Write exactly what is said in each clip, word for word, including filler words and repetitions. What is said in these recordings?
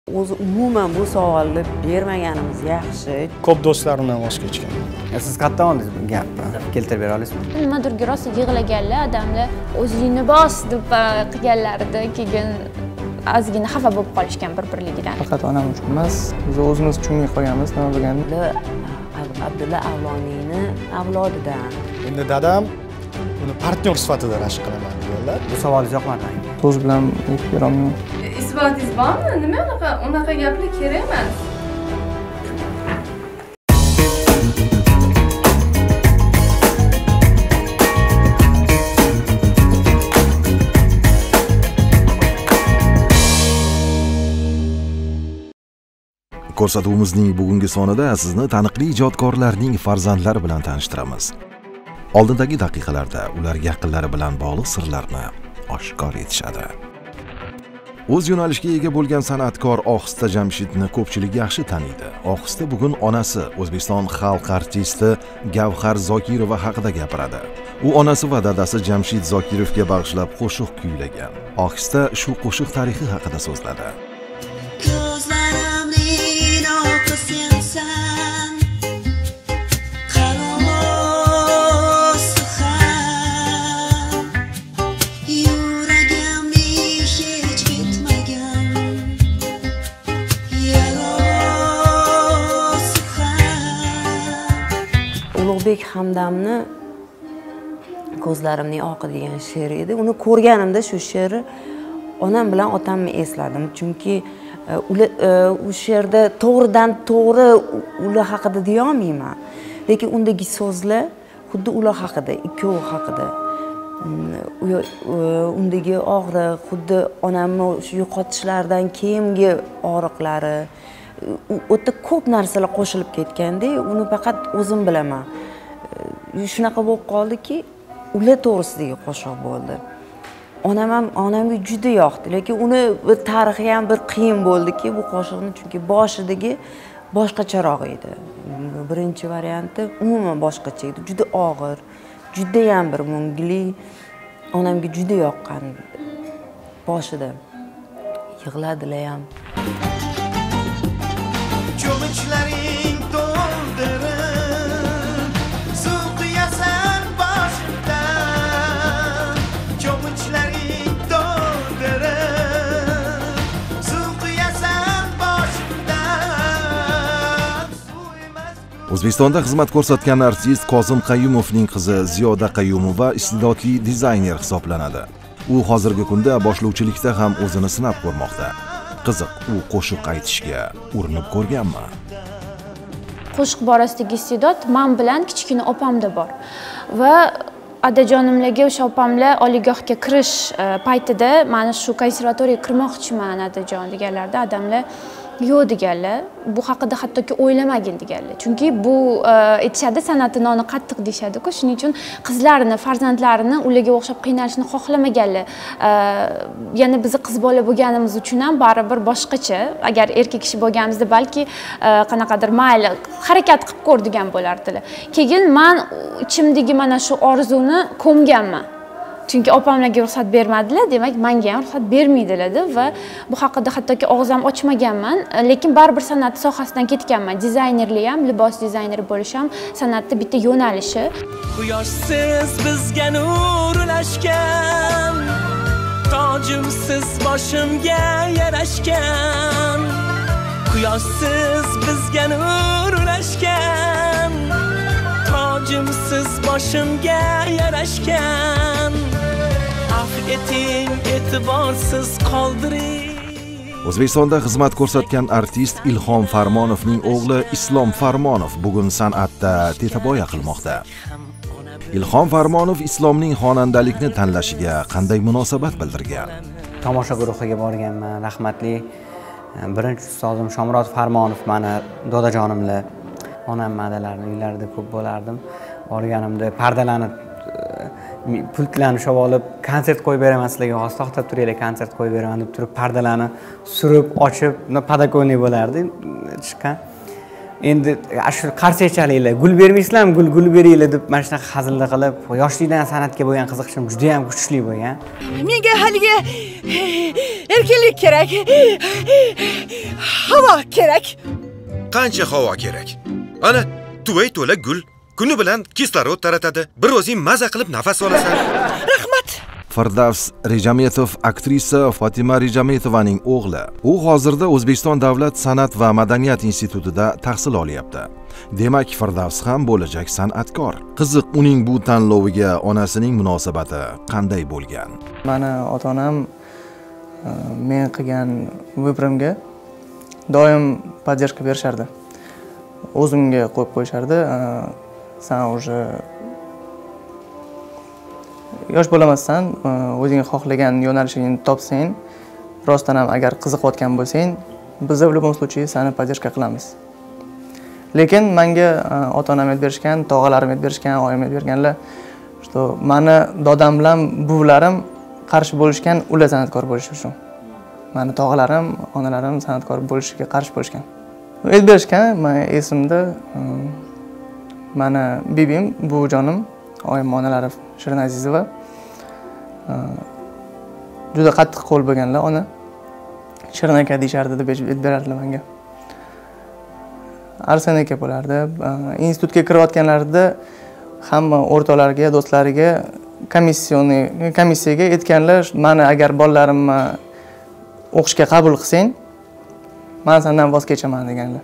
O'zi umuman bu savolni bermaganimiz yaxshi. Ko'p do'stlarimdan voz kechgan. Siz qayerdan oldingiz bu gapni? Keltirib bera olasizmi? Nimadir rosa yig'laganlar odamlar o'zingni bos deb qilganlarida keyin ozgina xafa bo'lib qolishgan bir-birligidan. Faqat onam uchun emas, biz o'zimiz uchun qilganmiz, nima bo'lganda. Abdulla Avloniyni avlodidan. Endi dadam uni partnyor sifatida rashk qilaman deganlar. Bu savolingiz yoqmadi menga. So'z bilan aytib bera olmayman. Isbotingiz bormi? Nima unaqa unaqa gaplar kerak emas. Ko'rsatuvimizning bugungi sonida sizni taniqli ijodkorlarning farzandlari bilan tanishtiramiz. Oldindagi daqiqalarda ular yaqinlari bilan bog'liq sirlarni oshkor etishadi. O'z yo'nalishiga ega bo'lgan san'atkor Ohista Jamshidni ko'pchilik yaxshi taniydi. Ohista bugun onasi, O'zbekiston xalq artisti Gavhar Zokirova haqida gapiradi. U onasi va dadasi Jamshid Zokirovga bag'ishlab qo'shiq kuylagan. Ohista shu qo'shiq tarixi haqida so'zladi. Ulug'bek Hamdamni Ko'zlarimning oqi degan she'r edi. Uni ko'rganimda shu she'rni onam bilan otamni esladim. Chunki u she'rda to'g'ridan to'g'ri ular haqida deya olmayman. Lekin undagi so'zlar xuddi ular haqida, ikkovi haqida. Undagi og'riq, xuddi onamni shu yo'qotishlardan keyingi og'riqlari, o'ta ko'p narsalar qo'shilib ketganda, uni faqat o'zim bilaman. Shunaqa bo'lib qoldiki, ular to'g'risidagi qo'shiq bo'ldi. Onam ham onamga juda yoqdi, lekin uni bir tarixi ham bir qiyin bo'ldiki, bu qo'shiqni chunki boshidagi boshqacharoq edi. Birinchi varianti umuman boshqacha edi, juda og'ir, juda ham bir mungli. Onamga juda yoqqan boshida. Yig'ladilar ham. Cho'michlaring to'ldirib, suv qiyasan boshimdan. Cho'michlaring to'ldirib, suv qiyasan boshimdan. O'zbekistonda xizmat ko'rsatgan artist Kozim Qayumovning qizi Ziyoda Qayumova iste'dodli dizayner hisoblanadi. U hozirgi kunda boshlovchilikda ham o'zini sinab ko'rmoqda. Qiziq, u qo'shiq aytishga urinib ko'rganmi? Qo'shiq borasidagi iste'dod men bilan kichkina opamda bor. Va adajonimlarga o'sha opamlar oliygohga kirish paytida mana shu konservatoriyaga kirmoqchiman adajon deganlarda odamlar yo'q deganlar. Bu haqida hattoki o'ylamagin deganlar. Chunki bu aytishadi, san'ati noni qattiq deyshadi-ku. Shuning uchun qizlarini, farzandlarini ularga o'xshab qiynalishni xohlamaganlar. Yana biz qiz bola bo'lganimiz uchun ham baribir boshqacha. Agar erkak kishi bo'lganimizda balki qanaqadir mayli harakat qilib ko'r degan bo'lardilar. Keyin men ichimdagi mana shu orzuni ko'mganman. Chunki opamlarga ruxsat bermadilar, demak menga ham ruxsat bermaydilar va bu haqida hattoki og'zim ochmaganman, lekin baribir san'at sohasidan ketganman. Dizaynerlik ham, libos dizayneri bo'lish ham san'atning bitta yo'nalishi. Quyoshsiz bizga nur ulashgan, tojimsiz boshimga yarashgan. Quyoshsiz bizga nur ulashgan, tojimsiz boshimga yarashgan. Eting e'tiborsiz qoldiring. O'zbekistonda xizmat ko'rsatgan artist Ilhom Farmonovning o'g'li Islom Farmonov bugun san'atda tetaboya qilmoqda. Ilhom Farmonov Islomning xonandalikni tanlashiga qanday munosabat bildirgan? Tomosha guruhiga borganman. Rahmatli birinchi ustozim Shomurod Farmonov meni dodajonimlar, onam madalarning uylarida ko'p bo'lardim. Borganimda pardalarni pultlarni olib olib konsert qo'yib beraman sizlarga, hozir to'xtab turinglar, konsert qo'yib beraman deb turib pardalarni surib, ochib, podokoniy bo'lardi chiqqan. endi shu qarshaychaliklar gul bermaysizlarmi gul gul beringlar deb mana shunaqa hazillar qilib yoshlikdan san'atga bo'lgan qiziqishim juda ham kuchli bo'lgan. Menga haligi erkinlik kerak. Havo kerak. Qancha havo kerak? Ana tuvay to'la gul kuni bilan kislorod taratadi. Bir o'zing maza qilib nafas olasan. Rahmat. Firdavs Rejametov aktrisa Fatima Rejametovaning o'g'li. U hozirda O'zbekiston Davlat san'at va madaniyat institutida tahsil olyapti. Demak, Firdavs ham bo'lajak san'atkor. Qiziq, uning bu tanloviga onasining munosabati qanday bo'lgan? Mani ota-onam men qilgan vыборимga doim поддержка berishardi. O'zimga qo'yib qo'yishardi. Sen уже yosh bo'lamasdan, o'zing xohlagan yo'nalishingni topsang, rostdan ham agar qiziqayotgan bo'lsang, biz в любом случае seni поддержка qilamiz. Lekin menga ota-onam aytib berishgan, tog'alarim aytib berishgan, oyim aytib berganlar, что meni dodam bilan buvlarim qarshi bo'lishgan, ular san'atkor bo'lish uchun. Meni tog'alarim, onalarim san'atkor bo'lishiga qarshi bo'lishgan. Aytib berishgan, men esimda meni bibim, buvijonim, oyim onalari Shirin Azizova juda qattiq qo'l bo'lganlar, ona Shirin aka deyishardi deb aytib berardilar menga. Arsen aka bo'lardi. Institutga kirayotganlarida hamma o'rtoqlariga, do'stlariga komissiyani komissiyaga aytganlar, meni agar bolalarimni o'qishga qabul qilsang, men sendan voz kechaman deganlar.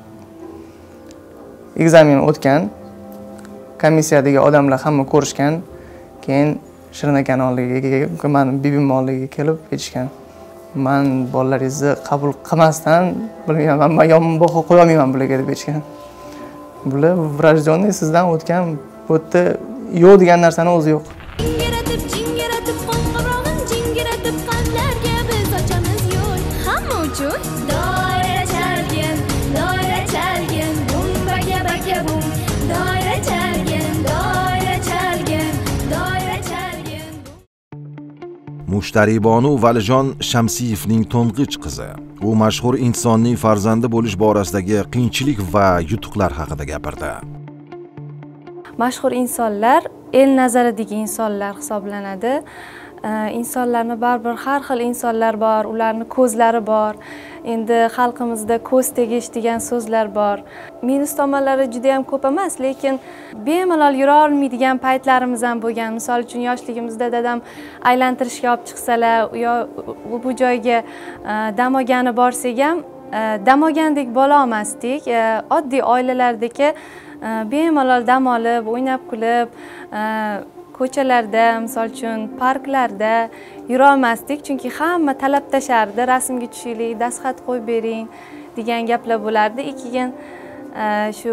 Ekzamen o'tgan, komissiyadagi odamlar hamma ko'rishgan, keyin Shirin akani oldiga, meni bibim oldiga kelib aytishgan. Men bolalaringizni qabul qilmasdan, bilmayman, men yomon baho qo'ya olmayman bularga deb aytishgan. Bular vrajjonni sizdan o'tgan, bu yerda yo'q degan narsani o'zi yo'q. Jingiratib, jingiratib, qo'ng'irog'im jingiratib, qalblarga biz ochamiz yo'l. Hamma uchun doira chalgin, doira chalgin, bum baka baka bum. Doira chalgin, doira chalgin, doira chalgin. Mushtaribonu Valijon Shamsiyevning to'ng'ich qizi. U mashhur insonning farzandi bo'lish borasidagi qiyinchilik va yutuqlar haqida gapirdi. Mashhur insonlar el nazaridagi insonlar hisoblanadi. insonlarni baribir har xil insonlar bor, ularning ko'zlari bor. Endi xalqimizda ko'z tegish degan so'zlar bor. Minus tomonlari juda ham ko'p emas, lekin bemalol yura olmaydigan paytlarimiz ham bo'lgan. Misol uchun yoshligimizda dadam aylantirishga olib chiqsalar, yo bu joyga dam olgani borsak ham dam olgandek bo'la olmasdik. Oddiy oilalardagi bemalol dam olib, o'ynab kulib, ko'chalarda, misol uchun parklarda yura olmasdik, chunki hamma talab tashardi, rasmga tushaylik, dastxat qo'yib bering degan gaplar bo'lardi. Keyin shu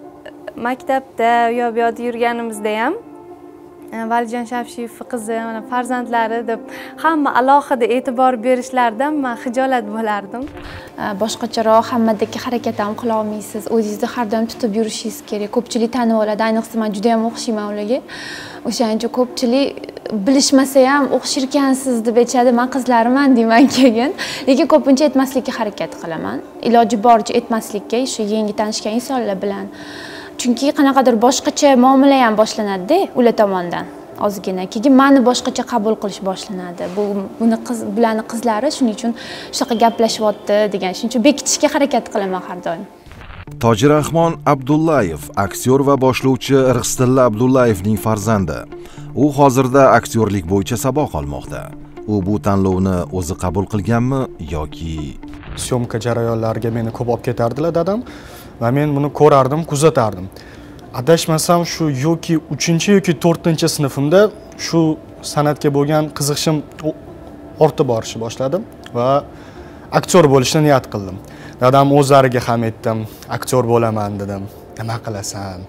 maktabda yo bu yoqda yurganimizda ham Valijon Shamsiyev qizi, mana farzandlari deb hamma alohida e'tibor berishlaridan men xijolat bo'lardim. Boshqacharoq hammadagi harakat ham qila olmaysiz. O'zingizni har doim tutib yurishingiz kerak. Ko'pchilik tanib oladi, ayniqsa men juda ham o'xshayman ularga. O'shaning uchun ko'pchilik bilishmasa ham o'xshirkansiz deb aytishadi. Men qizlariman deyman keyin, lekin ko'pincha aytmaslikka harakat qilaman. Iloji boricha aytmaslikka, shu yangi tanishgan insonlar bilan. Chunki qanaqadir boshqacha muomala ham boshlanadi-da ular tomonidan. Ozgina keyin meni boshqacha qabul qilish boshlanadi. Bu buni qiz bularning qizlari shuning uchun shunaqa gaplashyapti degan. Shuning uchun bekitishga harakat qilaman har doim. Tojirahmon Abdullayev, aktyor va boshlovchi Rixsitilla Abdullayevning farzandi. U hozirda aktyorlik bo'yicha saboq olmoqda. U bu tanlovni o'zi qabul qilganmi yoki syomka jarayonlariga meni ko'p olib ketardilar dadam va men buni ko'rardim, kuzatardim. Adashmasam shu yoki uchinchi yoki to'rtinchi sinfimda shu san'atga bo'lgan qiziqishim ortib borishni boshladim va aktyor bo'lishni niyat qildim. Dadam o'zlariga ham aytdim, aktyor bo'laman dedim. Nima qilasan?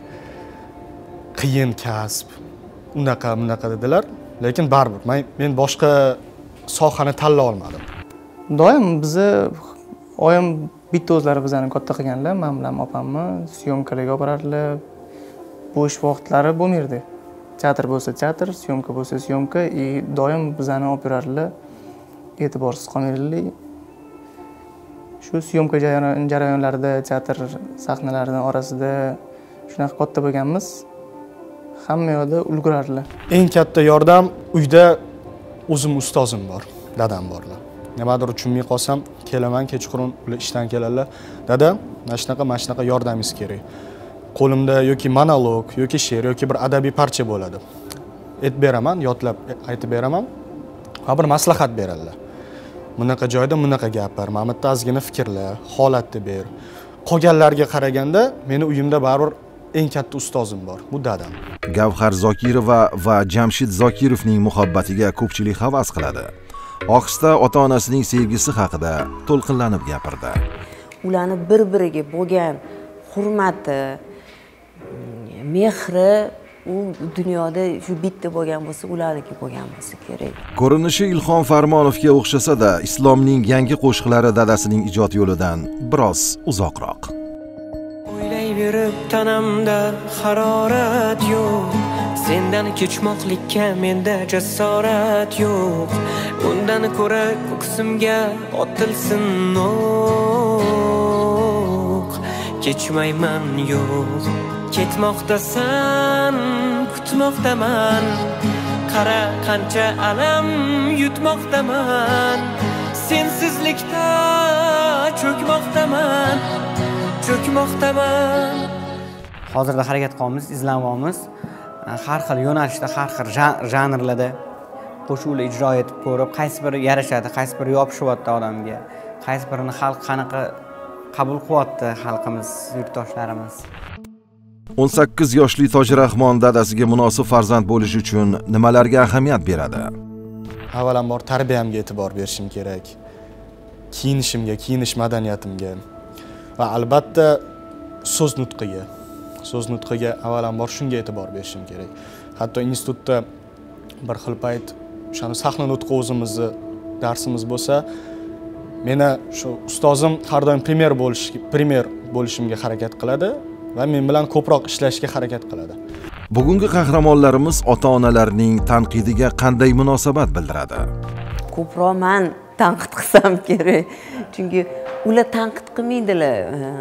Qiyin kasb. Unaqa, bunaqa dedilar, lekin baribir men men boshqa sohani tanlay olmadim. Doim bizni oyim bitta o'zlari bizani katta qilganlar, men bilan opamni syomkalarga olib borardilar. Bo'sh vaqtlari bo'lmaydi. Teatr bo'lsa teatr, syomka bo'lsa syomka, и e, doim bizani olib borardilar. E'tiborsiz qolmaydilar. shu syomka jarayonlarida, teatr sahnalarining orasida shunaqa katta bo'lganmiz. Hamma yoqda ulgurarlar. Eng katta yordam uyda o'zim ustozim bor, dadam borlar. Nimadir tushunmay qolsam, kelaman kechqurun ular ishdan keladilar. Dada, mana shunaqa, mana shunaqa yordamingiz kerak. Qo'limda yoki monolog, yoki she'r, yoki bir adabiy parcha bo'ladi. Aytib beraman, yodlab aytib beraman. Va bir maslahat beradilar. Bunaqa joyda bunaqa gapir, mana bu yerda ozgina fikrlar, holatni ber. Qolganlarga qaraganda meni uyimda baribir eng katta ustozim bor, bu dadam. Gavhar Zokirova va Jamshid Zokirovning muhabbatiga ko'pchilik havas qiladi. Ohista ota-onasining sevgisi haqida to'lqinlanib gapirdi. Ularni bir-biriga bo'lgan hurmati, mehri u dunyoda shu bitta bo'lgan bo'lsa, ularniki bo'lgan bo'lsa kerak. Ko'rinishi Ilhom Farmonovga o'xshasa-da, Islomning yangi qo'shiqlari dadasining ijod yo'lidan biroz uzoqroq. O'ylayverib tanamda harorat yo'q, sendan kechmoqlikka menda jasorat yo'q. Undan ko'ra ko'ksimga otilsin o'q, kechmayman yo'q. Ketmoqdasan, kutmoqdaman, qara qancha alam yutmoqdaman. Sensizlikda cho'kmoqdaman, cho'kmoqdaman. Hozirda harakat qilamiz, izlanamiz. Har xil yo'nalishda, har xil janrlarda qo'shiqlar ijro etib ko'rib, qaysi biri yarashadi, qaysi biri yopishyapti odamga, qaysi birini xalq qanaqa qabul qilyapti xalqimiz, yurtdoshlarimiz. o'n sakkiz yoshli Tojirahmon dadasiga munosib farzand bo'lish uchun nimalarga ahamiyat beradi? Avvalambor tarbiyamga e'tibor berishim kerak. Kiyinishimga, kiyinish madaniyatimga va albatta so'z nutqiga. So'z nutqiga avvalambor shunga e'tibor berishim kerak. Hatto institutda bir xil payt o'shani sahna nutqi o'zimizni darsimiz bo'lsa, meni shu ustozim har doim primer bo'lish, primer bo'lishimga harakat qiladi va men bilan ko'proq ishlashga harakat qiladi. Bugungi qahramonlarimiz ota-onalarning tanqidiga qanday munosabat bildiradi? Ko'proq men tanqid qilsam kerak. Chunki ular tanqid qilmaydilar.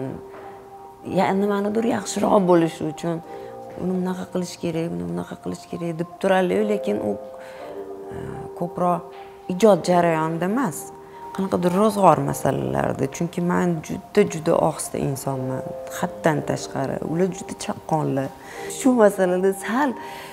Ya nimanidir yaxshiroq bo'lishi uchun uni bunaqa qilish kerak, buni bunaqa qilish kerak deb turadilar, lekin u ko'proq ijod jarayonida emas. Qanaqadir ro'zg'or masalalarida, chunki men juda juda ohista insonman, haddan tashqari. Ular juda chaqqonlar. Shu masalada sal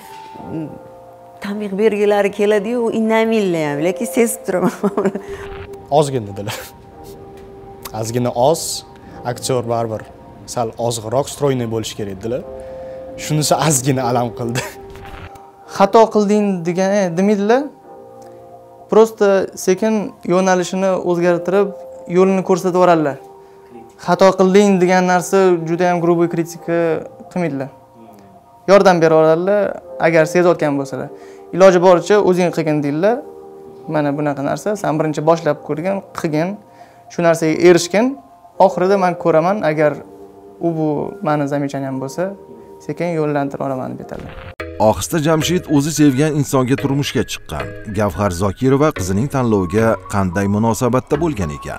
tanbeh bergilari keladi-yu, indamaylar ham, lekin sezib turaman. Ozgina dedilar. Ozgina oz, aktyor baribir sal ozg'iroq, stroyniy bo'lish kerak dedilar. Shunisi ozgina alam qildi. Xato qilding degan demaydilar. Prosta sekin yo'nalishini o'zgartirib, yo'lini ko'rsatib yoradilar. Xato qilding degan narsa juda ham grubiy kritika qilmaydilar. Yordam bera oladilar, agar sezayotgan bo'lsalar. Iloji boricha o'zing qilgin deydilar. Mana bunaqa narsa, sen birinchi boshlab ko'rgan, qilgin, shu narsaga erishgin. Oxirida men ko'raman, agar u bu meni zamechaniam bo'lsa, sekin yo'llantira olaman deb aytadilar. Ohista Jamshid o'zi sevgan insonga turmushga chiqqan. Gavhar Zokirova qizining tanloviga qanday munosabatda bo'lgan ekan?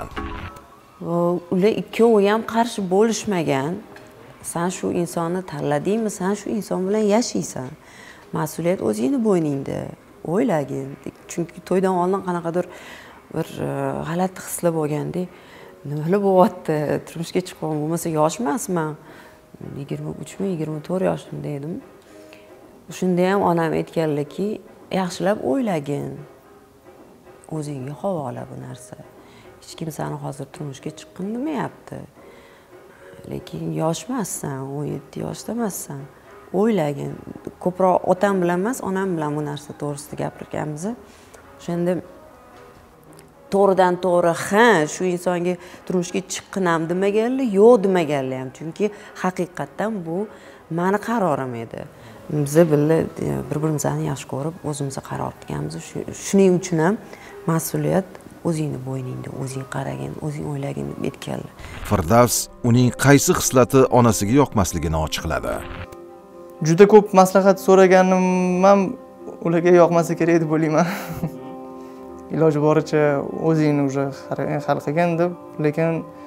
Ular ikkovi ham qarshi bo'lishmagan. Sen shu insonni tanladingmi, sen shu inson bilan yashaysan. Mas'uliyat o'zingning bo'yningda. O'ylagin. Chunki to'ydan oldin qanaqadir bir g'alati hislar bo'lganda, nimalar bo'lyapti? Turmushga chiqqan bo'lmasa yosh emasman. yigirma uchmi, yigirma to'rt yoshimda edim. Shunda ham onam aytganlarki, yaxshilab o'ylagin. O'zingga havola bu narsa. Hech kim seni hozir turmushga chiqqin demayapti. Lekin yosh emassan, o'n yetti yoshda emassan. O'ylagin. Ko'proq otam bilan emas, onam bilan bu narsa to'g'risida gapirganmiz. O'shanda to'g'ridan to'g'ri, ha, shu insonga turmushga chiqqinam demaganlar, yo'q demaganlar ham. Chunki haqiqatdan bu meni qarorim edi. Biz birga bir-birimizni yaxshi ko'rib, o'zimiz qaror qilganmiz. Shuning uchun ham mas'uliyat o'zingning bo'yningda, o'zing qaragin, o'zing o'ylagin deb aytganlar. Firdavs uning qaysi xislati onasiga yoqmasligini ochiqladi. Juda ko'p maslahat so'raganim ham ularga yoqmasa kerak deb o'ylayman. Iloji boricha o'zingni уже hal qilgan deb, lekin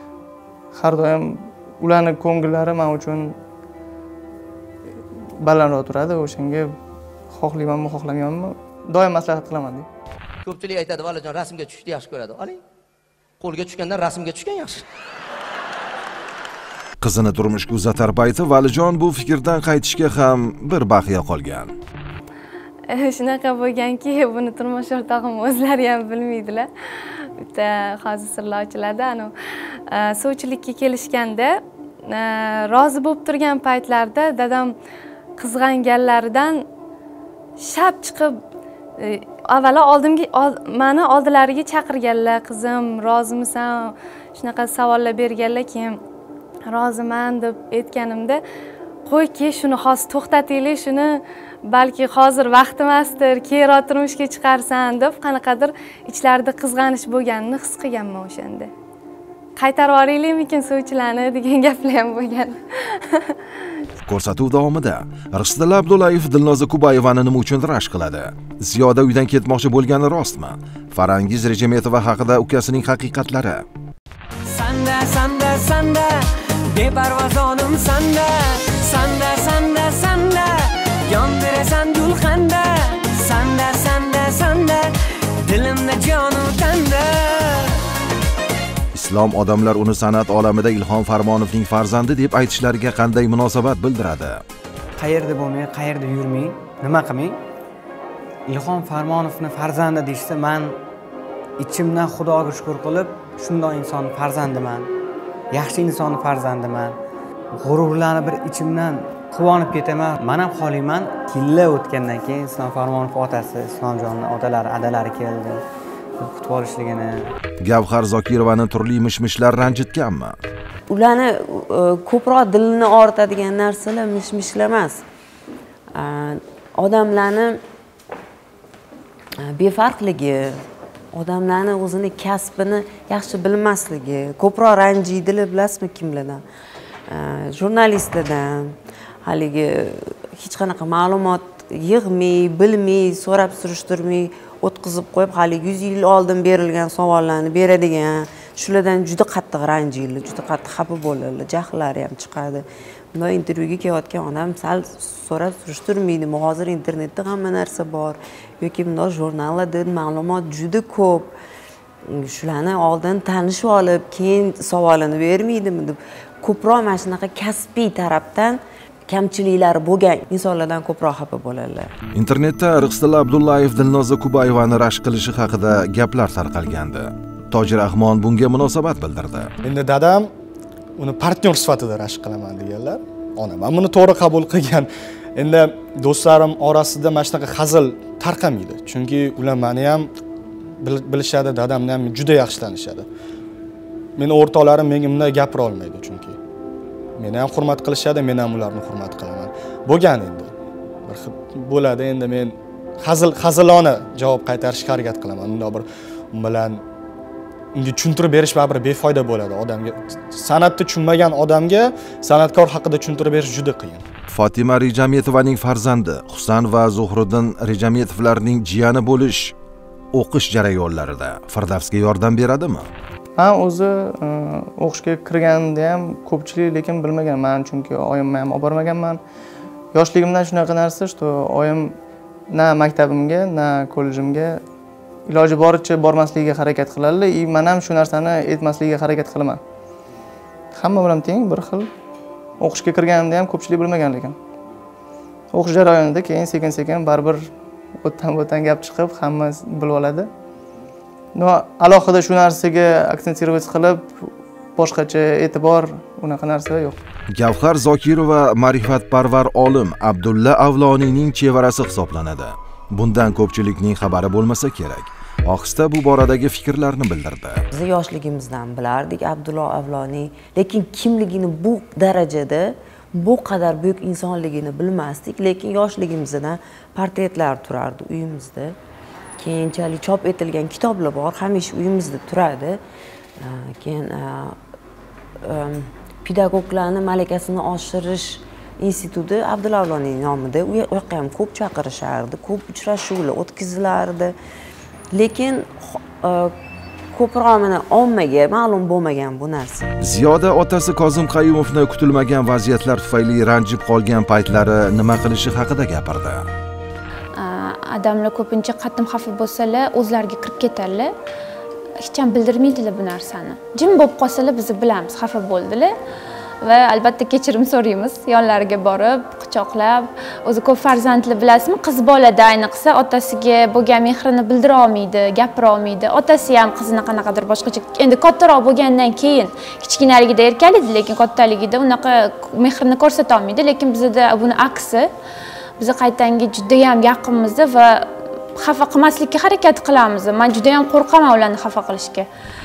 har doim ularning ko'ngillari men uchun balandroq turadi. O'shanga xohlaymanmi, xohlamaymanmi, doim maslahat qilaman deb. Ko'pchilik aytadi, "Valijon, rasmga tushishni yaxshi ko'radi." Oling. Qo'lga tushgandan rasmga tushgan yaxshi. Qizini turmushga uzatar payti Valijon bu fikrdan qaytishga ham bir baqiya qolgan. Shunaqa bo'lganki, buni turmush o'rtog'im o'zlari ham bilmaydilar. Bitta hozir sirlar ochiladi. Anu sovchilikka kelishganda rozi bo'lib turgan paytlarda dadam qizg'anganlaridan shap chiqib avvalo oldimga meni oldilariga chaqirganlar, "Qizim, rozimisan?" Shunaqa savollar berganlar, keyin roziman deb aytganimda, "Qo'yki, shuni hozir to'xtatinglar, shuni balki hozir vaqti emasdir, keyinroq turmushga chiqarsan" deb qanaqadir ichlarida qizg'anish bo'lganini his qilganman o'shanda. Qaytarib yuboraylikmikin suvchilarni degan gaplar ham bo'lgan. Ko'rsatuv davomida Rixsitilla Abdullayev Dilnoza Kubayevani nima uchun rashk qiladi? Ziyoda uydan ketmoqchi bo'lgani rostmi? Farangiz Rejametova haqida ukasining haqiqatlari. Sanda, sanda, sanda, beparvozonim sanda, sanda, sanda, sanda, yondirasan gulxanda, sanda, sanda, sanda, dilimda jonim tanda. Islom odamlar uni san'at olamida Ilhom Farmonovning farzandi deb aytishlariga qanday munosabat bildiradi? Qayerda bo'lmay, qayerda yurmay, nima qilmay, Ilhom Farmonovning farzandi deyishsa, men ichimdan Xudoga shukr qilib, shunday inson farzandiman, yaxshi inson farzandiman. G'ururlanib bir ichimdan quvonib ketaman. Men ham xohlayman, killa o'tgandan keyin Islom Farmonov otasi, Islomjonning otalari, adalari keldi. Kutib olishligini. Gavhar Zokirovani turli mishmishlar ranjitganmi? Ularni ko'proq dilini og'ritadigan narsalar mishmishlar emas. Odamlarni befarqligi, odamlarni o'zini kasbini yaxshi bilmasligi, ko'proq ranjiydilar, bilasizmi kimlardan? Jurnalistlardan, haligi hech qanaqa ma'lumot yig'may, bilmay, so'rab surishtirmay o'tkazib qo'yib, hali yuz yil oldin berilgan savollarni beradigan, shulardan juda qattiq ranjiydilar, juda qattiq xafa bo'ladilar, jahllari ham chiqadi. Bunday intervyuga kelayotgan odam sal so'rab surishtirmaydi. Hozir internetda hamma narsa bor yoki bunday jurnallarda ma'lumot juda ko'p. Shularni oldin tanishib olib, keyin savolini bermaydimi deb ko'proq mana shunaqa kasbiy tarafdan kamchiliklari bo'lgan insonlardan ko'proq xafa bo'ladilar. Internetda Rixsitilla Abdullayev Dilnoza Kubayevani rashk qilishi haqida gaplar tarqalgandi. Tojir Rahmon bunga munosabat bildirdi. Endi dadam uni partnyor sifatida rashk qilaman deganlar. Onam ham buni to'g'ri qabul qilgan. Endi do'stlarim orasida mana shunaqa hazil tarqamaydi. Chunki ular meni ham bilishadi, dadamni ham juda yaxshi tanishadi. Meni o'rtoqlarim menga bunday gapira olmaydi chunki. Meni ham hurmat qilishadi, men ham ularni hurmat qilaman. Bo'lgan endi. Bir xil bo'ladi, endi men hazil hazilona javob qaytarishga harakat qilaman. Unda bir bilan unga tushuntirib berish baribir befoyda bo'ladi odamga. San'atni tushunmagan odamga san'atkor haqida tushuntirib berish juda qiyin. Fatima Rejametovaning farzandi Husan va Zuhriddin Rejametovlarning jiyani bo'lish o'qish jarayonlarida Firdavsga yordam beradimi? Ha, o'zi o'qishga kirganimda ham ko'pchilik lekin bilmagan. Men chunki oyimni ham olib bormaganman. Yoshligimdan shunaqa narsa, что oyim na maktabimga, na kollejimga iloji boricha bormasligiga harakat qiladilar. И men ham shu narsani aytmasligiga harakat qilaman. Hamma bilan teng, bir xil. O'qishga kirganimda ham ko'pchilik bilmagan lekin. O'qish jarayonida keyin sekin-sekin baribir o'tdan-o'tdan gap chiqib, hamma bilib oladi. No, alohida shu narsaga aksentirovat qilib, boshqacha e'tibor, unaqa narsa yo'q. Gavhar Zokirova ma'rifatparvar olim Abdulla Avloniyning chevarasi hisoblanadi. Bundan ko'pchilikning xabari bo'lmasa kerak. Ohista bu boradagi fikrlarni bildirdi. Biz yoshligimizdan bilardik Abdulla Avloniy, lekin kimligini bu darajada, bu qadar buyuk insonligini bilmasdik, lekin yoshligimizdan portretlar turardi uyimizda. Keyinchalik chop etilgan kitoblar bor, hamisha uyimizda turadi. Keyin pedagoglarning malakasini oshirish instituti Abdulla Avloniy nomida, u yoqqa ham ko'p chaqirishardi, ko'p uchrashuvlar o'tkazilardi. Lekin ko'proq mana ommaga ma'lum bo'lmagan bu narsa. Ziyoda otasi Kozim Qayumovni kutilmagan vaziyatlar tufayli ranjib qolgan paytlari nima qilishi haqida gapirdi. Odamlar ko'pincha qattiq xafa bo'lsalar, o'zlariga kirib ketadilar. Hech ham bildirmaydilar bu narsani. Jim bo'lib qolsalar biz bilamiz, xafa bo'ldilar. Va albatta kechirim so'raymiz, yonlariga borib, quchoqlab. O'zi ko'p farzandli bilasizmi, qiz bolada ayniqsa otasiga bo'lgan mehrini bildira olmaydi, gapira olmaydi. Otasi ham qizini qanaqadir boshqacha. Endi kattaroq bo'lgandan keyin kichkinaligida erkalaydi, lekin kattaligida unaqa mehrini ko'rsata olmaydi, lekin bizda buni aksi. Biz qaytanga juda ham yaqinmiz va xafa qilmaslikka harakat qilamiz. Men juda ham qo'rqaman ularni xafa qilishga.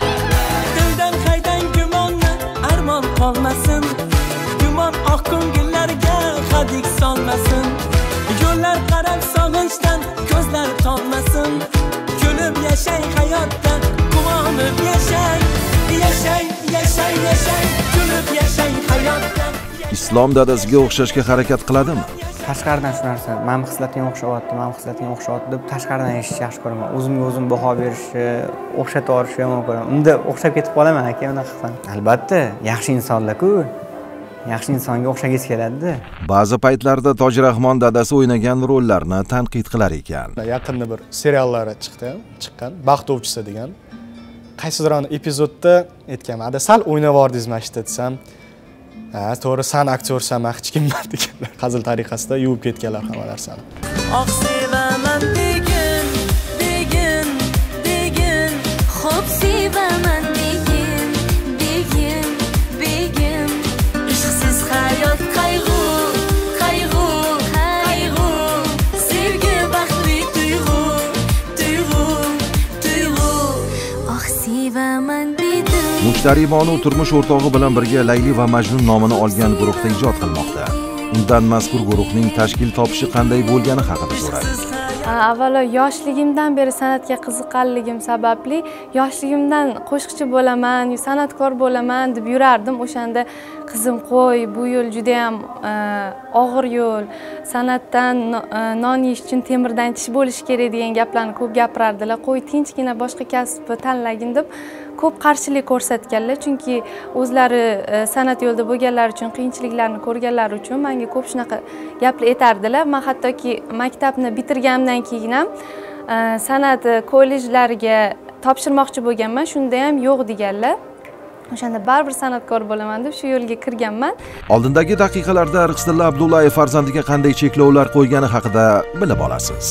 Dildan qaydan gumonni armon qolmasin. Gumon oq ko'ngillarga hadik solmasin. Yo'llar qarab sog'inchdan ko'zlar tonmasin. Kulib yashay hayotda, quvonib yashay. Yashay, yashay, yashay, kulib yashay hayotda. Islom dadasiga o'xshashga harakat qiladimi? Tashqaridan shu narsa, men xislatingga o'xshayapti, men xislatingga o'xshayapti deb tashqaridan eshitishni yaxshi ko'raman. O'zimga o'zim baho berishni, o'xshatib olishni yomon ko'raman. Unda o'xshab ketib qolaman aka, unaqa qilsam. Albatta, yaxshi insonlar-ku. Yaxshi insonga o'xshagisi keladi-da. Ba'zi paytlarda Tojrahmon dadasi o'ynagan rollarni tanqid qilar ekan. Yaqinda bir seriallari chiqdi, chiqqan, Baxt ovchisi degan. Qaysidir epizodda aytganman, "Ada sal o'ynab yubordingizmi ishda" desam, "Ha, to'g'ri, san aktyorsan, men hech kimman" deganlar. Hazil tariqasida yuvib ketganlar hamma narsani. Oq sevaman degin, degin, degin, xo'p sevaman degin, degin, degin. Ishqsiz hayot qayg'u, qayg'u, qayg'u. Sevgi baxtli tuyg'u, tuyg'u, tuyg'u. Oh sevaman dedim. Mushtariy Bonu turmush o'rtog'i bilan birga Layli va Majnun nomini olgan guruhda ijod qilmoqda. Undan mazkur guruhning tashkil topishi qanday bo'lgani haqida so'radik. Avvalo yoshligimdan beri san'atga qiziqqanligim sababli yoshligimdan qo'shiqchi bo'laman, san'atkor bo'laman deb yurardim. O'shanda qizim qo'y, bu yo'l juda ham og'ir yo'l. San'atdan non yeyish uchun temirdan tish bo'lish kerak degan gaplarni ko'p gapirardilar. Qo'y tinchgina boshqa kasb tanlagin deb ko'p qarshilik ko'rsatganlar, chunki o'zlari san'at yo'lida bo'lganlar uchun, qiyinchiliklarni ko'rganlar uchun menga ko'p shunaqa gaplar aytardilar. Men hattoki maktabni bitirganimdan keyin ham san'at kollejlariga topshirmoqchi bo'lganman, shunda ham yo'q deganlar. O'shanda baribir san'atkor bo'laman deb shu yo'lga kirganman. Oldindagi daqiqalarda Rixsitilla Abdullayev farzandiga qanday cheklovlar qo'ygani haqida bilib olasiz.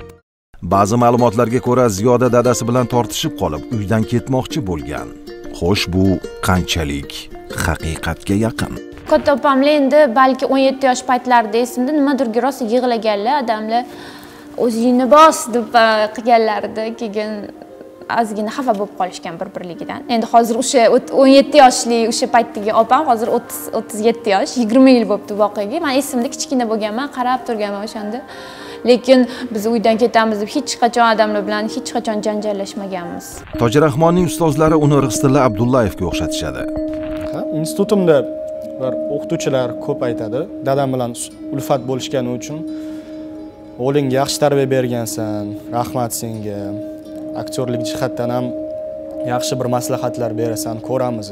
Ba'zi ma'lumotlarga ko'ra, Ziyoda dadasi bilan tortishib qolib, uydan ketmoqchi bo'lgan. Xo'sh, bu qanchalik haqiqatga yaqin? Katta opamlar endi balki o'n yetti yosh paytlarida esimda nimadirga rosa yig'laganlar, odamlar o'zingni bos deb qilganlarida, keyin ozgina xafa bo'lib qolishgan bir-birligidan. Endi hozir o'sha o'n yetti yoshli o'sha paytdagi opam hozir o'ttiz o'ttiz yetti yosh, yigirma yil bo'libdi voqeaga. Men esimda kichkina bo'lganman, qarab turganman o'shanda. Lekin biz uydan ketamiz deb hech qachon odamlar bilan hech qachon janjallashmaganmiz. Tojrahmonning ustozlari uni Rixsitilla Abdullayevga o'xshatishadi. Ha, institutimda bir o'qituvchilar ko'p aytadi, dadam bilan ulfat bo'lishgani uchun o'g'lingga yaxshi tarbiya bergansan, rahmat senga. Aktyorlik jihatdan ham yaxshi bir maslahatlar berasan, ko'ramiz.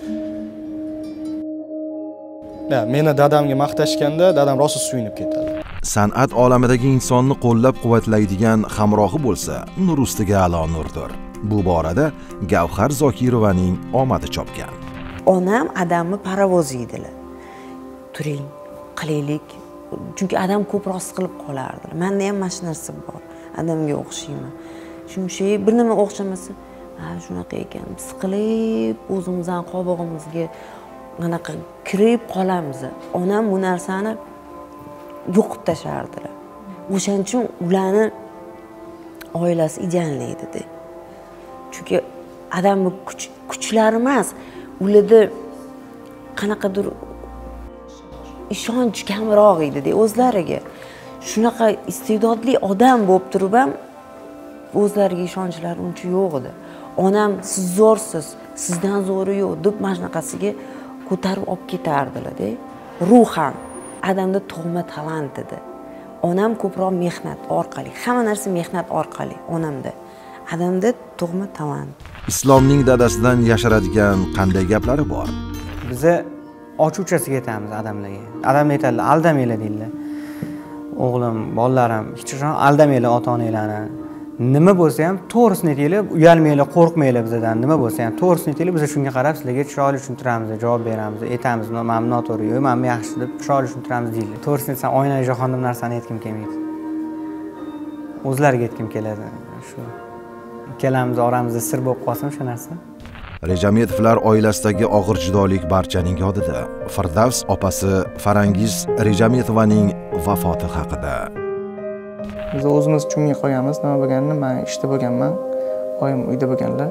Ya, meni dadamga maqtashganda dadam rosa suyunib ketadi. San'at olamidagi insonni qo'llab-quvvatlaydigan hamrohi bo'lsa, nur ustiga a'lo nurdir. Bu borada Gavhar Zokirovaning omadi chopgan. Onam adamni parovoz yeydilar. Turing, qilaylik. Chunki adam ko'proq siqilib qolardi. Menda ham mana shu narsa bor. Adamga o'xshayman. Chunki bir nima o'xshamasa, ha shunaqa ekan, siqilib o'zimizdan qobog'imizga anaqa kirib qolamiz. Onam bu narsani yo'qib tashardilar. O'shaning uchun ularni oilasi idealli edi. Chunki odamni kuch kuchlari emas, ularda qanaqadir ishonch kamroq edi o'zlariga. Shunaqa iste'dodli odam bo'lib turib ham o'zlariga ishonchlari uncha yo'q edi. Onam siz zo'rsiz, sizdan zo'ri yo'q deb mana shunaqasiga ko'tarib olib ketardilar-da. Ruhan adamda tug'ma talant edi. Onam ko'proq mehnat orqali, hamma narsa mehnat orqali onamda. Adamda tug'ma talant. Islomning dadasidan yashiradigan qanday gaplari bor? Biza ochuvchasiga aytamiz odamlarga. Odamlar aytadilar, aldamanglar deydilar. O'g'lim, bolalarim, hech qachon aldamanglar ota-onalarni. Nima bo'lsa ham to'g'risini aytinglar, uyalmanglar, qo'rqmanglar bizdan. Nima bo'lsa ham to'g'risini aytinglar, biz shunga qarab sizlarga chiroyli tushuntiramiz, javob beramiz, aytamiz, "Mana bu noto'g'ri, yo, mana bu yaxshi" deb chiroyli tushuntiramiz deydilar. To'g'risini aytsam, oynali jahonda bu narsani aytkim kelmaydi. O'zlariga aytkim keladi. Shu ikkalamiz oramizda sir bo'lib qolsin shu narsa. Rejametovlar oilasidagi og'ir judolik barchaning yodida. Firdavs opasi Farangiz Rejametovaning vafoti haqida. Biz o'zimiz chunga qolganmiz, nima bo'lganini men ishda bo'lganman, oyim uyda bo'lganlar.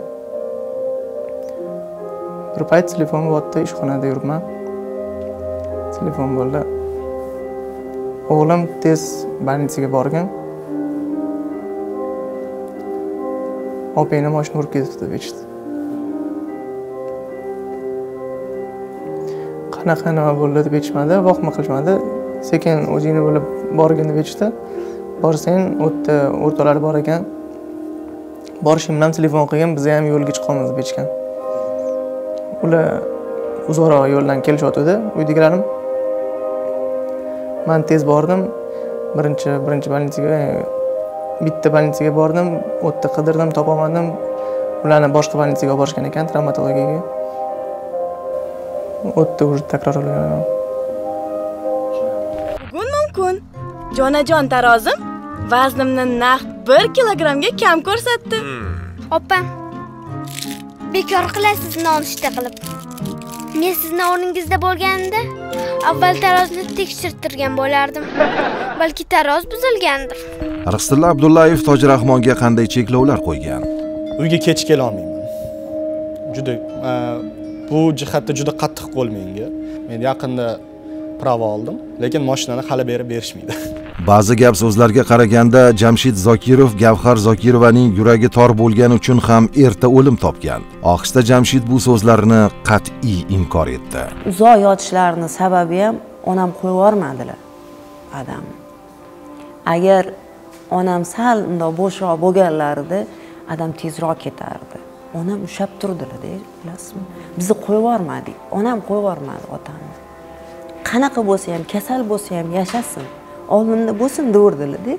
Bir payt telefon bo'tdi, ishxonada yuribman. Telefon bo'ldi. O'g'lim tez больницаga borgan. Opangni mashina urib ketibdi deb aytishdi. Qanaqa nima bo'ldi deb aytishmadi, voqma qilishmadi. Sekin o'zingni bo'lib borgin deb aytishdi. Borsang, o'tda o'rtoqlar bor ekan. Borishim bilan telefon qilgan, biz ham yo'lga chiqamiz deb aytishgan. Ular uzoqroq yo'ldan kelishyotdi, uydagilarim. Men tez bordim. Birinchi birinchi больницаga, bitta больницаga bordim, o'tda qidirdim, topolmadim. Ularni boshqa больницаga olib borishgan ekan, travmatologiyaga. O'tda уже takrorlangan. Bugun mumkin. Jonajon tarozim vaznimni naqd bir kilogrammga kam ko'rsatdi. Opam, bekor qilasiz nonushta qilib. Men sizni o'rningizda bo'lganimda avval tarozni tekshirtirgan bo'lardim. Balki taroz buzilgandir. Rixsitilla Abdullayev Tojrahmonga qanday cheklovlar qo'ygan? Uyga kech kela olmayman. Juda bu jihatda juda qattiq qo'l menga. Men yaqinda prava oldim, lekin mashinani hali berib berishmaydi. Ba'zi gap so'zlarga qaraganda Jamshid Zokirov Gavhar Zokirovaning yuragi tor bo'lgani uchun ham erta o'lim topgan. Ohista Jamshid bu so'zlarni qat'iy inkor etdi. Uzoq yotishlarining sababi ham onam qo'yib yubormadilar. Adam. Agar onam sal undoq bo'shroq bo'lganlarida adam tezroq ketardi. Onam ushab turdilar, bilasizmi? Bizni qo'yib yubormadik. Onam qo'yib yubormadi otamni. Qanaqa bo'lsa ham, kasal bo'lsa ham yashasin. Oldimda bo'lsin devordilar-da.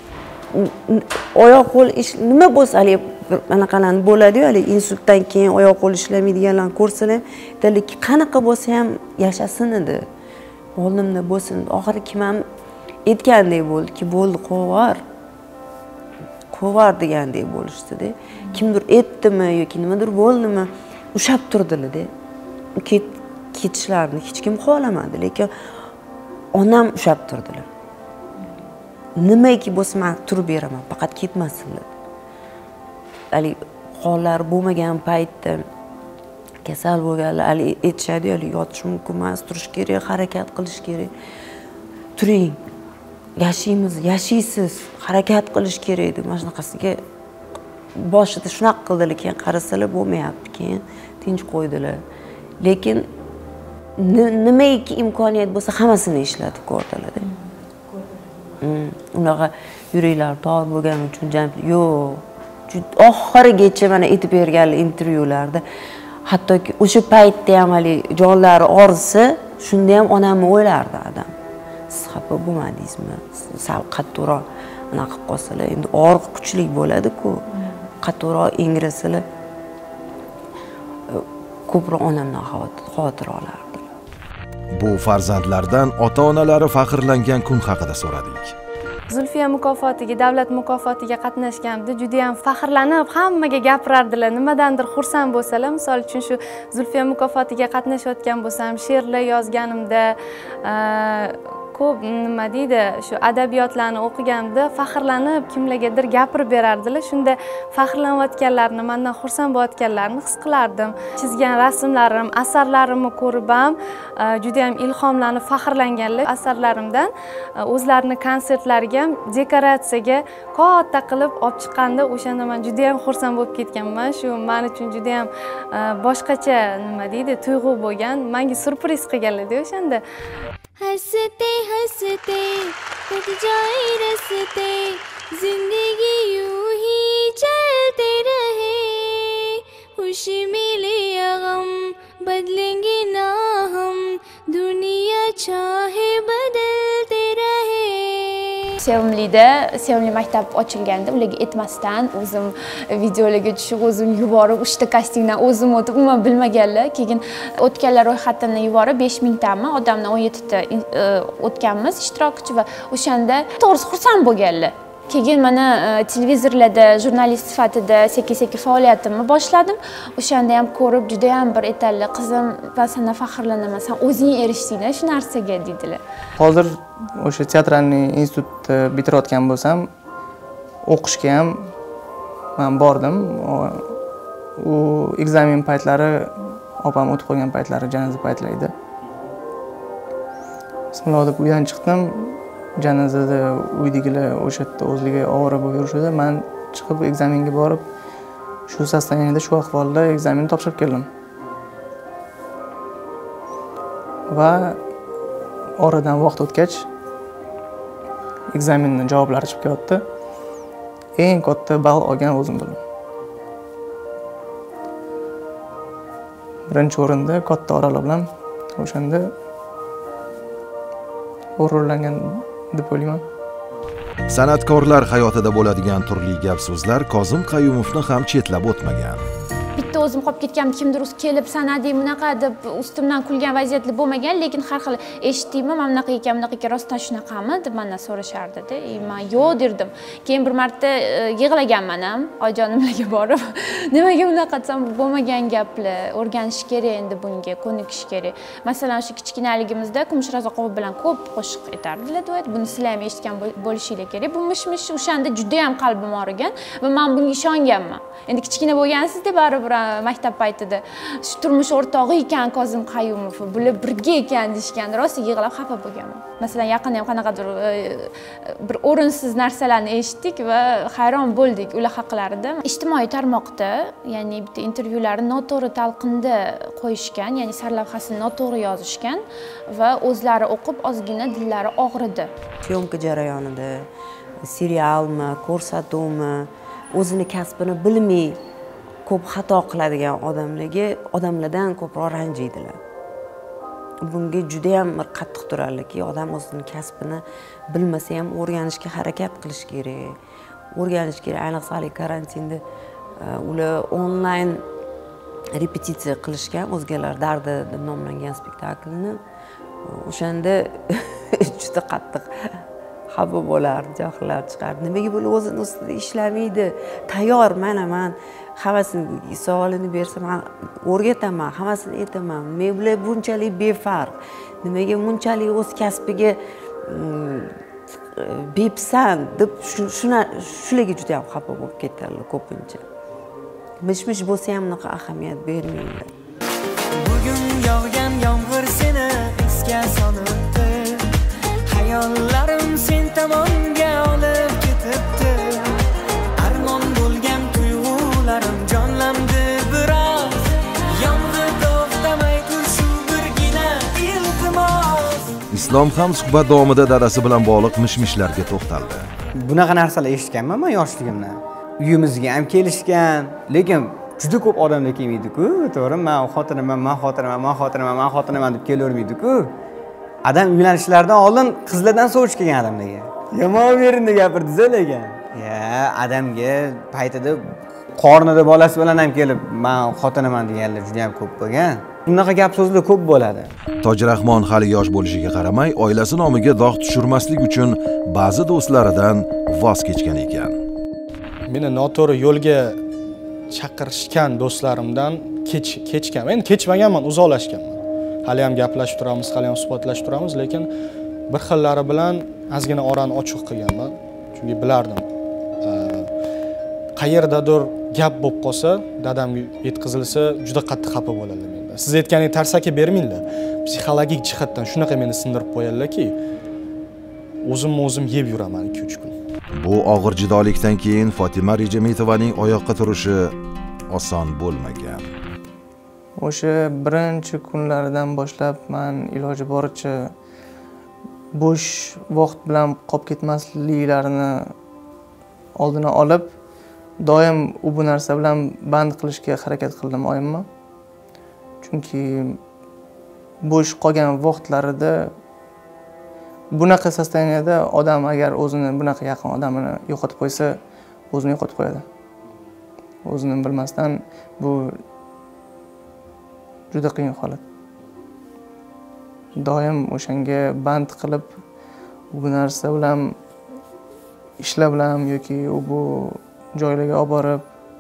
Oyoq qo'l ish nima bo'lsa, hali anaqalarni bo'ladi-yu, hali insultdan keyin oyoq qo'l ishlamaydiganlarni ko'rsalar, aytadiki, qanaqa bo'lsa ham yashasin edi. Oldimda bo'lsin. Oxiri kim ham aytgandek bo'ldiki, bo'ldi, qo'yvar. Qo'yvar degandek bo'lishdi-da. Kimdir aytdimi yoki nimadir bo'ldimi, ushab turdilar-da. Ket ketishlarini hech kim xohlamadi, lekin onam ushab turdilar. Nimaki bo'lsa men turib beraman, faqat ketmasinlar. Hali hollar bo'lmagan paytda kasal bo'lganlar hali aytishadi, hali yotish mumkin emas, turish kerak, harakat qilish kerak. Turing, yashaymiz, yashaysiz, harakat qilish kerak deb mana shunaqasiga boshida shunaqa qildilar, keyin qarasalar bo'lmayapti, keyin tinch qo'ydilar. Lekin nimaiki imkoniyat bo'lsa hammasini ishlatib ko'rdilar. Unaqa yuraklar tor bo'lgani uchun yo'q. Oxirigacha mana aytib berganlar intervyularda. Hattoki o'sha paytda ham hali jonlari orisa, shunda ham onamni o'ylardi adam. Siz xafa bo'lmadingizmi? Sal qattiqroq anaqa qilib qolsalar, endi og'riq kuchli bo'ladi-ku. Qattiqroq ingrasalar ko'proq onamdan xavotir olardi. Bu farzandlardan ota-onalari faxrlangan kun haqida so'radik. Zulfiya mukofotiga, davlat mukofotiga qatnashganimda juda ham faxrlanib, hammaga gapirardilar. Nimadandir xursand bo'lsalar, misol uchun shu Zulfiya mukofotiga qatnashayotgan bo'lsam, she'rlar yozganimda, ko'p nima deydi, shu adabiyotlarni o'qiganimda faxrlanib kimlargadir gapirib berardilar. Shunda faxrlanayotganlarni, mendan xursand bo'layotganlarni his qilardim. Chizgan rasmlarim, asarlarimni ko'rib ham juda ham ilhomlanib faxrlanganlar. Asarlarimdan o'zlarini konsertlariga ham dekoratsiyaga katta qilib olib chiqqanda, o'shanda men juda ham xursand bo'lib ketganman. Shu men uchun juda ham boshqacha nima deydi, tuyg'u bo'lgan. Menga surpriz qilganlar-da o'shanda. हंसते हंसते कट जाए रस्ते जिंदगी यूं ही चलते रहे खुशी मिली गम बदलेंगे ना हम दुनिया चाहे बदलते रहे. Sevimlida, sevimli maktab ochilganda ularga aytmasdan o'zim videolarga tushib, o'zim yuborib, uchta kastingdan o'zim o'tib, umuman bilmaganlar. Keyin o'tganlar ro'yxatini yuborib, besh mingtami odamdan o'n yettita o'tganmiz ishtirokchi va o'shanda to'g'risi xursand bo'lganlar. Keyin mana televizorlarda jurnalist sifatida sekin-sekin faoliyatimni boshladim. O'shanda ham ko'rib juda ham bir aytadilar, qizim, men sendan faxrlanaman, sen o'zing erishding shu narsaga dedilar. Hozir o'sha teatralniy institutni bitirayotgan bo'lsam, o'qishga ham men bordim. U ekzamen paytlari opam o'tib qolgan paytlari, janoza paytlari edi. Bismillah deb uydan chiqdim. Janozada uydagilar o'sha yerda o'zligi ovora bo'lib yurishdi. Men chiqib ekzamenga borib, shu sostaniyada, shu ahvolda ekzamen topshirib keldim. Va oradan vaqt o'tgach, ekzamenning javoblari chiqib kelyapti. Eng katta ball olgan o'zim bo'ldim. Birinchi o'rinda katta oralar bilan o'shanda o'rinlangan deb o'ylayman. San'atkorlar hayotida bo'ladigan turli gap-so'zlar Kozim Qayumovni ham chetlab o'tmagan. Bitta o'zim qolib ketgan, kimdir o'zi kelib sanading bunaqa deb ustimdan kulgan vaziyatlar bo'lmagan, lekin har xil eshitdingmi, mana bunaqa ekan, bunaqa ekan, rostdan shunaqami deb mendan so'rashardi-da. E, men yo'q derdim. Keyin bir marta yig'laganman ham oyijonimlarga borib. Nimaga bunaqa desam, bo'lmagan gaplar, o'rganish kerak endi bunga, ko'nikish kerak. Masalan, shu kichkinaligimizda Kumush Razzoqova bilan ko'p qo'shiq aytardilar duet. Buni sizlar ham eshitgan bo'lishinglar kerak. Bu mish-mish o'shanda juda ham qalbim og'rigan va men bunga ishonganman. Endi kichkina bo'lgansizda baribir maktab paytida shu turmush o'rtog'i ekan Kozim Qayumov, bular birga ekan deshganda rosa yig'lab xafa bo'lganman. Masalan, yaqinda ham qanaqadir bir o'rinsiz narsalarni eshitdik va hayron bo'ldik ular haqlarida. Ijtimoiy tarmoqda, ya'ni bitta intervyularni noto'g'ri talqinda qo'yishgan, ya'ni sarlavhasini noto'g'ri yozishgan va o'zlari o'qib ozgina dillari og'ridi. Syomka jarayonida serialmi, ko'rsatuvmi, o'zini kasbini bilmay ko'p xato qiladigan odamlarga odamlardan ko'proq ranjiydilar. Bunga juda ham bir qattiq turarliki, odam o'zini kasbini bilmasa ham o'rganishga harakat qilish kerak. O'rganish kerak, ayniqsa hali karantinda ular onlayn repetitsiya qilishgan, o'zgalar dardi deb nomlangan spektaklni. O'shanda juda qattiq xafa bo'lardi, johillar chiqardi. Nimaga bular o'zini ustida ishlamaydi? Tayyor, mana men hammasini savolini bersam, o'rgataman, hammasini aytaman. Men bular bunchalik befarq. Nimaga bunchalik o'z kasbiga bepisand deb shularga juda ham xafa bo'lib ketadilar ko'pincha. Mish-mish bo'lsa ham unaqa ahamiyat bermaydilar. Bugun yog'gan yomg'ir seni esga solibdi. Hayollarim sen tomonga olib ketibdi. Armon bo'lgan tuyg'ularim jonlandi biroz. Yomg'ir to'xtamay tur shu birgina iltimos. Islom ham suhbat davomida dadasi bilan bog'liq mish-mishlarga to'xtaldi. Bunaqa narsalar eshitganman men yoshligimda. Uyimizga ham kelishgan, lekin juda ko'p odamlar kelmaydi-ku, to'g'ri? Men xotiraman, men xotiraman, men xotiraman, men xotiraman deb kelavermaydi-ku. Adam uylanishlardan oldin qizlardan so'rash kelgan odamlarga. Yomon berinda gapirdi-da lekin. Ya, adamga paytida qornida bolasi bilan ham kelib, men xotinaman deganlar juda ham ko'p bo'lgan. Bunaqa gap so'zlar ko'p bo'ladi. Tojrahmon hali yosh bo'lishiga qaramay, oilasi nomiga dog' tushirmaslik uchun ba'zi do'stlaridan voz kechgan ekan. Meni noto'g'ri yo'lga chaqirishgan do'stlarimdan kech kechgan. Men kechmaganman, uzoqlashganman. Hali ham gaplashib turamiz, hali ham suhbatlashib turamiz, lekin bir xillari bilan ozgina orani ochiq qilganman. Chunki bilardim. Qayerdadir gap bo'lib qolsa, dadamga yetkazilsa, juda qattiq xafa bo'ladi menda. Siz aytganingiz tarsaki bermanglar. Psixologik jihatdan shunaqa meni sindirib qo'yadilarki, o'zimni o'zim yeb yuraman ikki uch kun. Bu og'ir jidolikdan keyin Fotima Rejametovaning oyoqqa turishi oson bo'lmagan. O'sha birinchi kunlaridan boshlab men iloji boricha bo'sh vaqt bilan qolib ketmasliklarini oldini olib, doim u bu narsa bilan band qilishga harakat qildim oyimni. Chunki bo'sh qolgan vaqtlarida bunaqa sostoyaniyada odam agar o'zini bunaqa yaqin odamini yo'qotib qo'ysa, o'zini yo'qotib qo'yadi. O'zini bilmasdan bu juda qiyin holat. Doim o'shanga band qilib bu narsa bilan ishlar bilan yoki u bu joylarga olib borib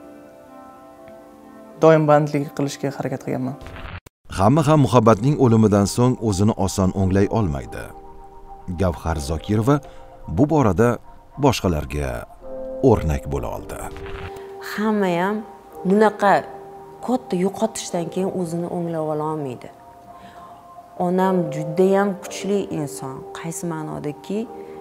doim bandlik qilishga harakat qilganman. Hamma ham muhabbatning o'limidan so'ng o'zini oson o'nglay olmaydi. Gavhar Zokirova bu borada boshqalarga o'rnak bo'la oldi. Hamma ham bunaqa katta yo'qotishdan keyin o'zini o'nglab ola olmaydi. Onam juda ham kuchli inson. Qaysi ma'nodaki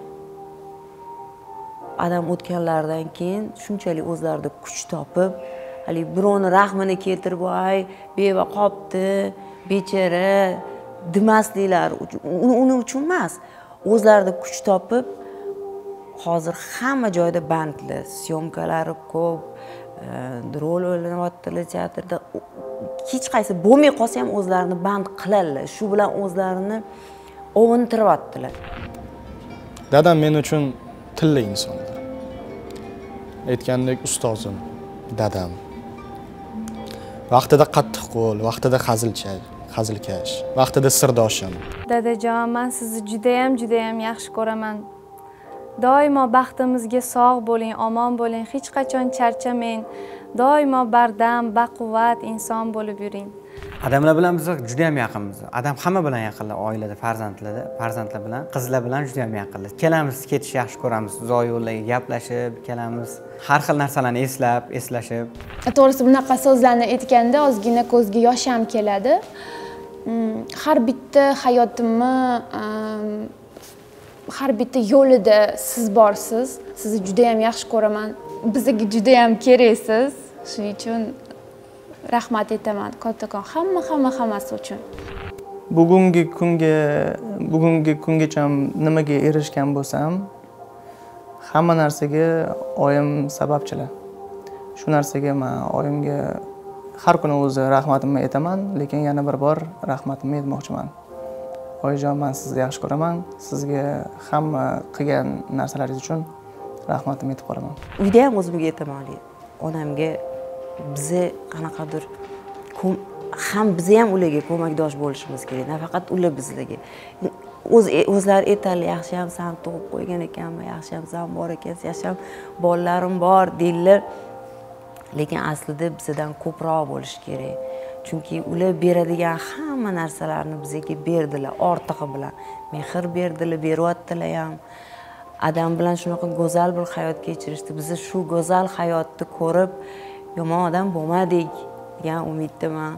adam o'tganlardan keyin shunchalik o'zlarida kuch topib, hali birovni rahmini keltirib, "Voy, beva qopti, bechara" demasliklar uning uchun emas. O'zlarida kuch topib, hozir hamma joyda bandli, syomkalari ko'p, rol o'ynayotdilar teatrda. Hech qaysi bo'lmay qolsa ham o'zlarini band qiladilar. Shu bilan o'zlarini ovuntiryaptilar. Dadam men uchun tilla insonlar. Aytgandek ustozim, dadam. Vaqtida qattiq qo'l, vaqtida hazilcha, hazilkash, vaqtida sirdoshim. Dadajon, men sizni juda ham, juda ham yaxshi ko'raman. Doimo baxtimizga sog' bo'ling, omon bo'ling, hech qachon charchamang. Doimo bardam, baquvvat inson bo'lib yuring. Adamlar bilan biz juda ham yaqinmiz. Adam hamma bilan yaqinlar, oilada, farzandlarda, farzandlar bilan, qizlar bilan juda ham yaqinlar. Kelamiz, ketish yaxshi ko'ramiz, uzoq yo'llarga gaplashib, kelamiz, har xil narsalarni eslab, eslashib. To'g'risi bunaqa so'zlarni aytganda ozgina ko'zga yosh ham keladi. Har bitta hayotimni har bitta yo'lida siz borsiz. Sizni juda ham yaxshi ko'raman. Bizga juda ham keraksiz. Shuning uchun rahmat aytaman kattakon hamma hamma hammasi uchun. Bugungi kunga bugungi kungacha nimaga erishgan bo'lsam, hamma narsaga oyim sababchilar. Shu narsaga men oyimga har kuni o'zi rahmatimni aytaman, lekin yana bir bor rahmatimni aytmoqchiman. Oyijon, men sizni yaxshi ko'raman. Sizga hamma qilgan narsalaringiz uchun rahmatimni aytib qolaman. Uyda ham o'zimga aytaman. Onamga bizni qanaqadir ham biz ham ularga ko'makdosh bo'lishimiz kerak. Nafaqat ular bizlarga. O'z o'zlari aytadi, yaxshi ham san tug'ib qo'ygan ekanman, yaxshi ham san bor ekansiz, yaxshi ham bolalarim bor deydilar. Lekin aslida bizdan ko'proq bo'lish kerak. Chunki ular beradigan hamma narsalarni bizga berdilar, ortig'i bilan. Mehr berdilar, beryaptilar ham. Adam bilan shunaqa go'zal bir hayot kechirishdi. Biz shu go'zal hayotni ko'rib yomon odam bo'lmadik degan umiddaman.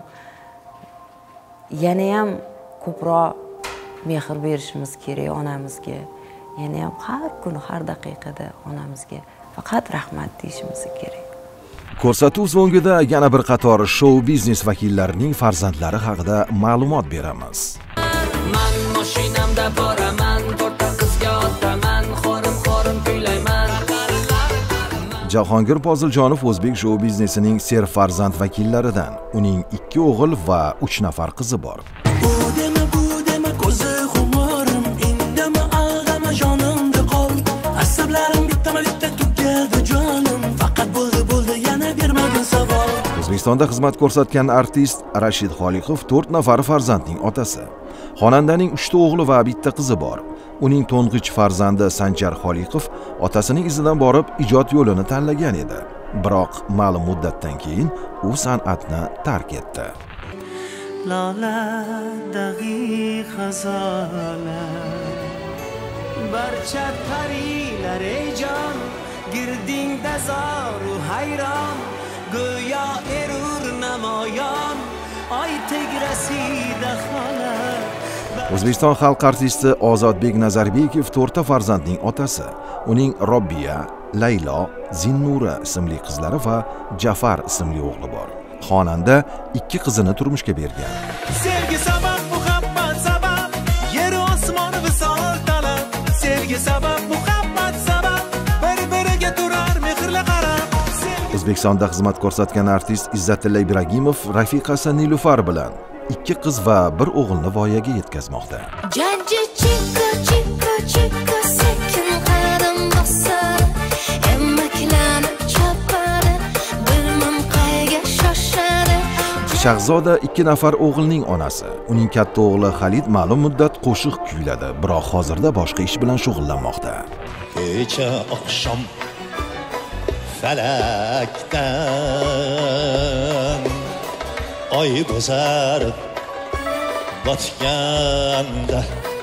Yana ham ko'proq mehr berishimiz kerak onamizga. Yana ham har kun, har daqiqada onamizga faqat rahmat deyishimiz kerak. Ko'rsatuv so'ngida yana bir qator shou biznes vakillarining farzandlari haqida ma'lumot beramiz. Men mashinamda boraman, to'rtta qizga otaman, xorim-xorim kuylayman. Jahongir Poziljonov o'zbek shou biznesining serfarzand vakillaridan. Uning ikki o'g'il va uch nafar qizi bor. Bu dema, bu dema, ko'zi xumorim, indama alg'ama jonimda qol. Asablarim bittama-bitta tugadi jonim, faqat bo'ldi bo'ldi yana bermadin savol. O'zbekistonda xizmat ko'rsatgan artist Rashid Xoliqov to'rt nafar farzandning otasi. Xonandaning uchta o'g'li va bitta qizi bor. Uning to'ng'ich farzandi Sanjar Xoliqov otasining izidan borib ijod yo'lini tanlagan edi. Biroq ma'lum muddatdan keyin u san'atni tark etdi. Lola dag'i xazolar barcha parilar ey jon girdingda zoru hayron go'yo erur namoyon oy tegrasida xola. O'zbekiston xalq artisti Ozodbek Nazarbekov to'rtta farzandning otasi. Uning Robbiya, Laylo, Zinnura ismli qizlari va Jafar ismli o'g'li bor. Xonanda ikki qizini turmushga bergan. Sevgi sabab, muhabbat sabab, yer osmon visol talab. Sevgi sabab, muhabbat sabab, bir-biriga turar mehrli qarab. O'zbekistonda xizmat ko'rsatgan artist Izzatilla Ibragimov rafiqasi Nilufar bilan ikki qiz va bir o'g'ilni voyaga yetkazmoqda. Janji chikka chikka chikka sekin qadam bosar, emmaklanib chopadi, bilmam qayga shoshadi. Shahzoda ikki nafar o'g'ilning onasi. Uning katta o'g'li Xalid ma'lum muddat qo'shiq kuyladi, biroq hozirda boshqa ish bilan shug'ullanmoqda. Kecha oqshom falakdan oy bo'zarib botganda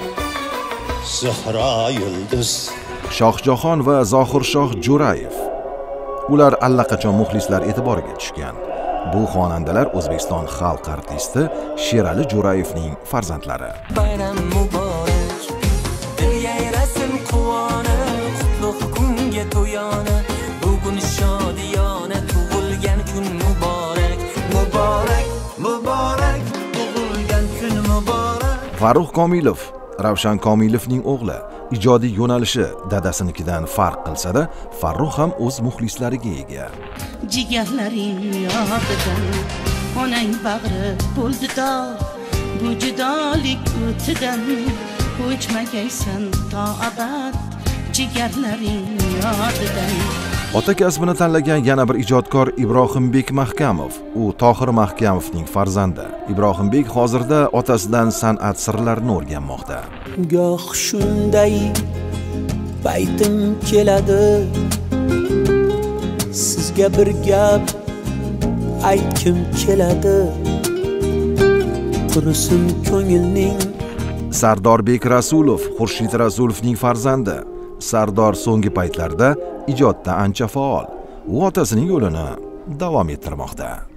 Zuhro yulduz. Shohjahon va Zohirshoh Jo'rayev. Ular allaqachon muxlislar e'tiboriga tushgan. Bu xonandalar O'zbekiston xalq artisti Sherali Jo'rayevning farzandlari. Bayram muborak, dilga yarasin quvonib, qutlug' kunga to'yona, bugun shodiyona tug'ilgan kun muborak, muborak, muborak, tug'ilgan kun muborak. Farruh Komilov, Ravshan Komilovning o'g'li. Ijodiy yo'nalishi dadasinikidan farq qilsa-da, Farruh ham o'z muxlislariga ega. Jigarlaring yodidan, onang bag'ri bo'ldi dog', bu judolik o'tidan o'chmagaysan to abad, jigarlaring yodidan. Ota kasbini tanlagan yana bir ijodkor Ibrohimbek Mahkamov. U Tohir Mahkamovning farzandi. Ibrohimbek hozirda otasidan san'at sirlarini o'rganmoqda. Goh shunday paytim keladi, sizga bir gap aytkim keladi, qurisin ko'ngilning. Sardorbek Rasulov Xurshid Rasulovning farzandi. Sardor so'nggi paytlarda ijodda ancha faol. U otasining yo'lini davom ettirmoqda.